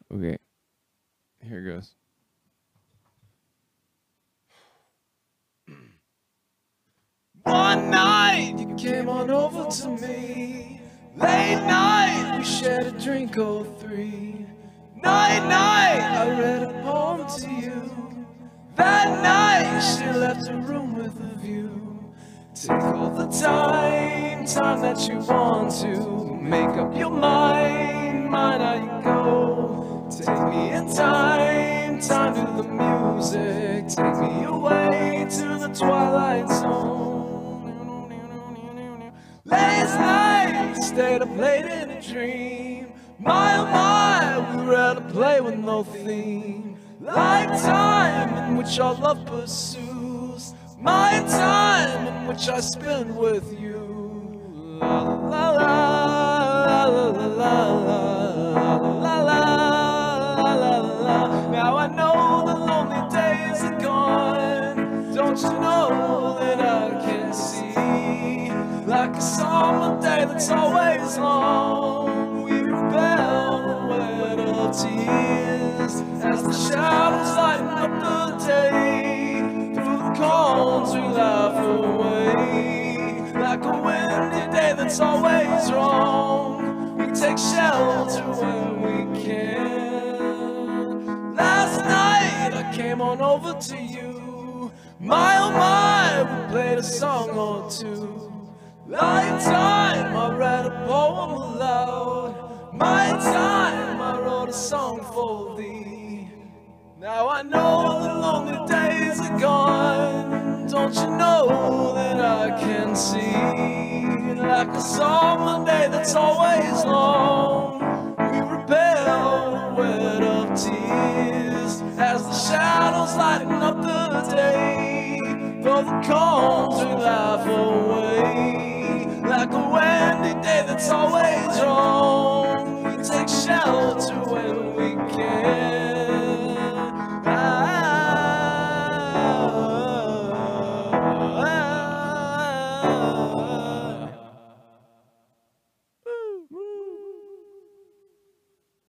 Okay, here goes. One night you came on over to me. Late night we shared a drink or three. Night night I read a poem to you. That night she left a room with a view. Take all the time that you want to make up your mind how you go. Take me in time to the music. Take me away to the twilight zone. Last night we stayed up late in a dream. My oh my, we read a play with no theme. Lifetime in which our love pursues. My time in which I spend with you. La la la la la la la la la la. Now I know the lonely days are gone. Don't you know that I can see? Like a summer day that's always long, we rebel the wet of tears as the shadows lighten up the day. Through the corns we laugh away. Like a windy day that's always wrong, we take shelter when we can. Last night I came on over to you. My oh my, we played a song or two. Lifetime I read a poem aloud. My time I wrote a song for thee. Now I know the lonely days are gone. Don't you know that I can see? Like a summer day that's always long, we repel the wet of tears as the shadows lighten up the day. For the calms we